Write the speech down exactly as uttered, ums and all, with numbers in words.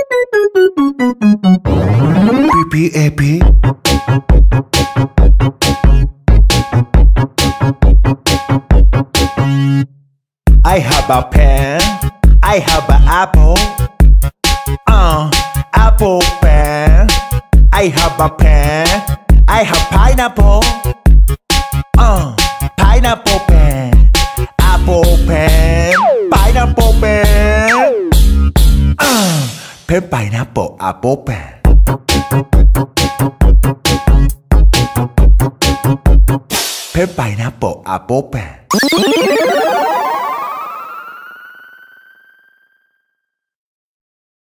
P P A P. I have a pen. I have an apple. Uh, apple pen. I have a pen. I have pineapple. Uh, pineapple pen. Apple pen. Pineapple pen. Uh, pen pineapple apple pen. Pen pineapple apple pen.